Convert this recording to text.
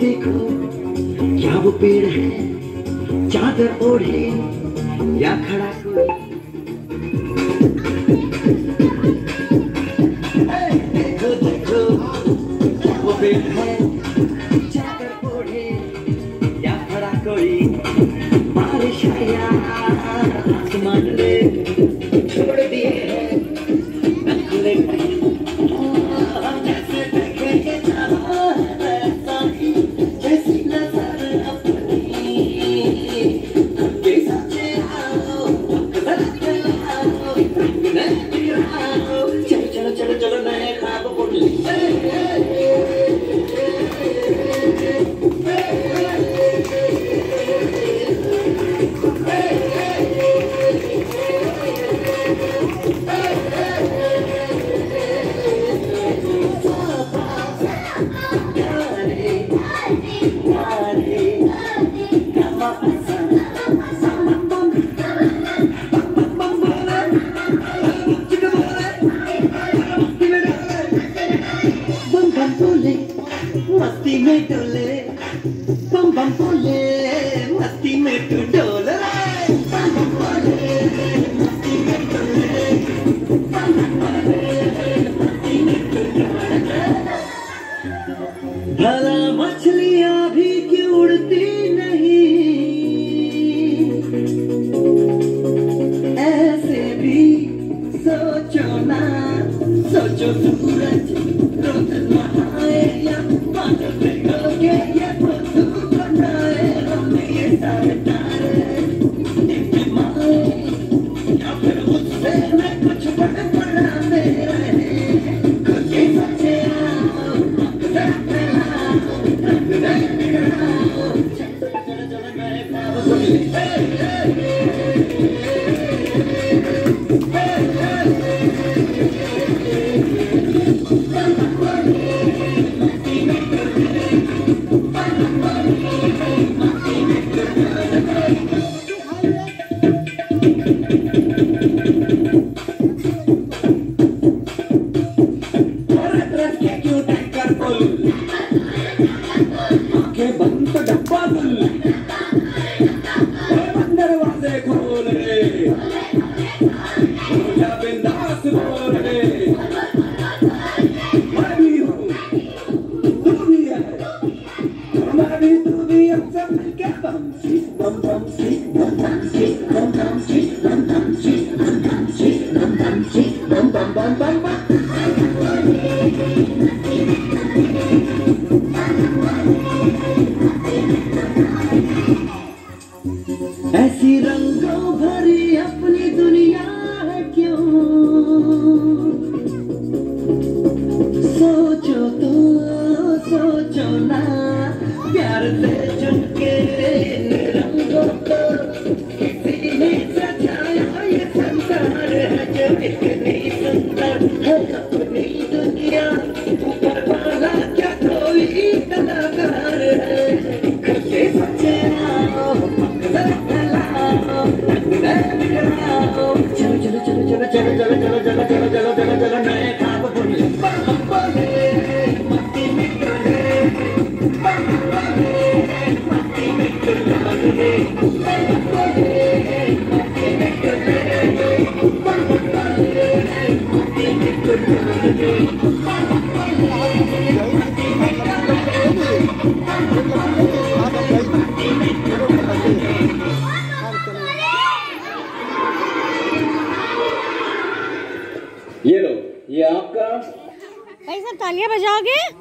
देखो क्या वो पेड़ है चादर ओढ़े या खड़ा कोई। देखो देखो क्या वो पेड़ है चादर ओढ़े या खड़ा कोई। बारिश आया आसमान ने छोड़ दिए हैं नखरे जैसे देखे ये चाहा ऐसा ही जैसी नजर अपनी के सच्चे आओ चलो चलो चलो चलो नए ख्वाब बुन मस्ती में डोले बम बम बोले मस्ती में तू डोले बम बम बोले मस्ती में डोले बम बम बोले मस्ती में तू डोले। भला मछलियां भी क्यों उड़ती नहीं ऐसे भी सोचो ना सोचो सूरज रोज नहाए या दरवाजे खोल रे बिंदास बोल रे मैं भी हूँ तू भी है मैं भी तू भी हम सब मिलके बम सी बम बम सी बम बम सी बम बम सी बम बम सी बम बम सी बम बम सी बम बम बम बम बम। ऐसी रंगों भरी अपनी दुनिया है क्यों सोचो तो सोचो ना प्यार से चुन के रंगों को किसी ने सजाया ये संसार है जो इतनी सुंदर है अपनी दुनिया ऊपर वाला क्या कोई कलाकार है खुद के सच्चे चलो चलो चलो चलो चलो चलो चलो चलो चलो चलो चलो चलो नए ख्वाब बुने मस्ती में डोले मस्ती में डोले मस्ती में ये लो ये आपका। भाई सब तालियां बजाओगे?